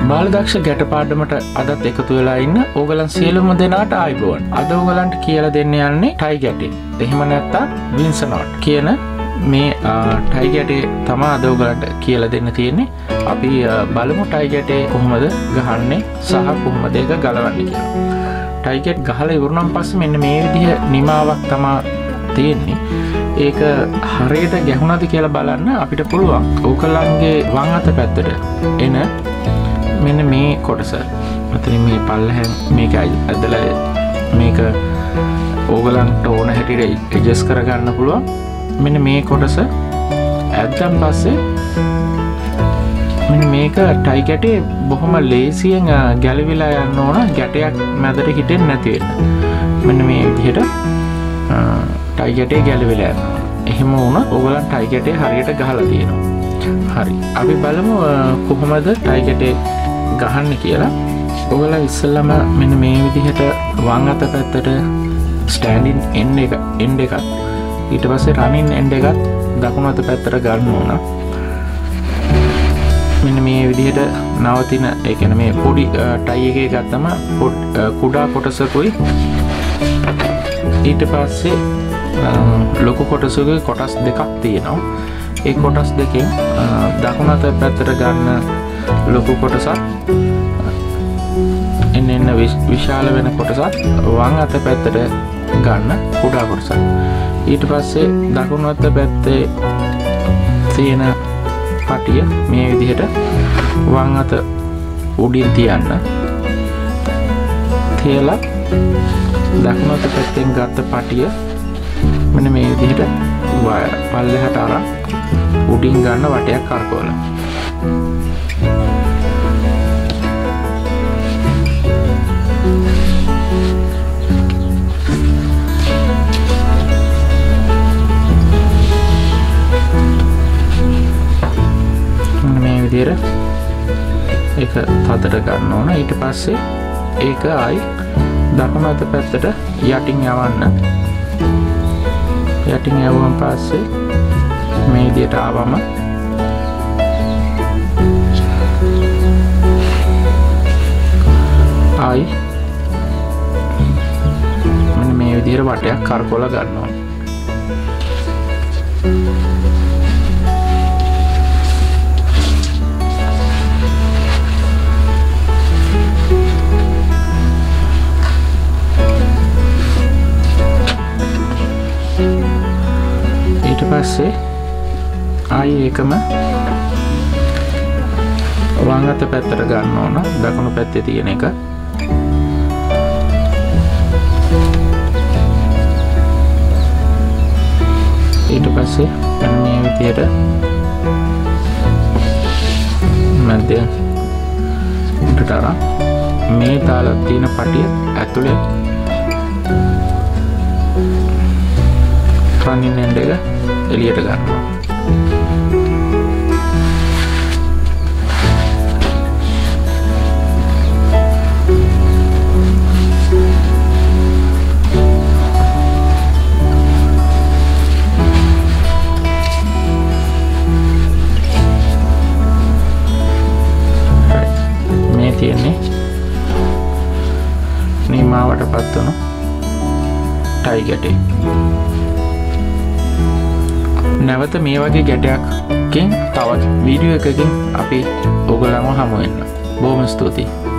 බාලදක්ෂ ගැට පාඩමට අදත් එකතු වෙලා ඉන්න ඕගලන් සියලුම දෙනාට ආයිබෝන්. අද ඕගලන්ට කියලා දෙන්න යන්නේ ටයි ගැටේ. එහෙම නැත්නම් වින්සනොට් කියන මේ ටයි ගැටේ තමයි අද ඕගලන්ට කියලා දෙන්න තියෙන්නේ. අපි බලමු ටයි ගැටේ කොහොමද ගහන්නේ සහ කොහොමද ඒක ගලවන්නේ කියලා. ටයි ගැට් ගහලා ඉවරනම් පස්සේ මෙන්න මේ විදිහ නිමාවක් තමයි තියෙන්නේ. ඒක හරියට ගැහුණාද කියලා බලන්න අපිට පුළුවන් ඕගලන්ගේ වම් අත පැත්තට එන මෙන්න මේ කොටස. මෙතන මේ පල්ලෙහෙන් මේක ඇදලා මේක ඕගලන්ට ඕන හැටියට ඇඩ්ජස්ට් කරගන්න පුළුවන්. මෙන්න මේ කොටස ඇද්දන් පස්සේ මෙන්න මේක ටයි ගැටේ බොහොම ලේසියෙන් ගැලවිලා යන්න ඕන, ගැටයක් මැදට හිටෙන්නේ නැති වෙන්න. මෙන්න මේ විදිහට ටයි ගැටේ ගැලවිලා යනවා. එහෙම වුණොත් ඕගලන් ටයි ගැටේ හරියට ගහලා තියෙනවා. හරි. අපි බලමු කොහොමද ටයි ගැටේ ගහන්නේ කියලා. ඔයගොල්ලෝ ඉස්සෙල්ලාම මෙන්න මේ විදිහට වම් අත පැත්තට ස්ටෑන්ඩින් එන්ඩ් එකක් ඊට පස්සේ රනින් එන්ඩ් එකක් දකුණු අත පැත්තට ගන්න ඕන. මෙන්න මේ විදිහට නවතින ඒ කියන්නේ මේ පොඩි ටයි එකේ ගත්තම කුඩා කොටසකුයි ඊට පස්සේ ලොකු කොටසකුයි කොටස් දෙකක් තියෙනවා. ඒ කොටස් දෙකෙන් දකුණු අත පැත්තට ගන්න ලොකු කොටසක් එන්න විශාල වෙන කොටසක් වම් අත පැත්තට ගන්න කුඩා කොටසක්. ඊට පස්සේ දකුණු අත පැත්තේ තියෙන පටිය මේ විදිහට වම් අත උඩින් තියන්න. තියලා දකුණු අත පැත්තෙන් ගත්ත පටිය මෙන්න මේ විදිහට පල්ලෙහාට අරන් උඩින් ගන්න වටයක් කරකවලා. ඒක තදට ගන්න ඕන. ඊට පස්සේ ඒක ආයි දකුණු අත පැත්තට යටින් යවන්න. යටින් යවුවන් පස්සේ මේ විදිහට ආවම ආයි මෙන්න මේ විදිහට වටයක් කරකවලා ගන්න ඕන. ඊට පස්සේ ආයේ ඒකම වම් අත පැත්තට ගන්න ඕන, දකුණු පැත්තේ තියෙන එක. ඊට පස්සේ මෙන්න මේ විදිහට මැදෙන් උඩට අරන් මේ තාලක් තියෙන පටිය ඇතුලේ රනින් එන්ඩ් එක එළියට ගන්නවා. මේ තියෙන්නේ නිමාවට පත් වුණු ටයි ගැටේ. නැවත මේ වගේ ගැටයක්කින් තවත් වීඩියෝ එකකින් අපි ඔයගොල්ලන්ව හමු වෙන්න. බොහොම ස්තුතියි.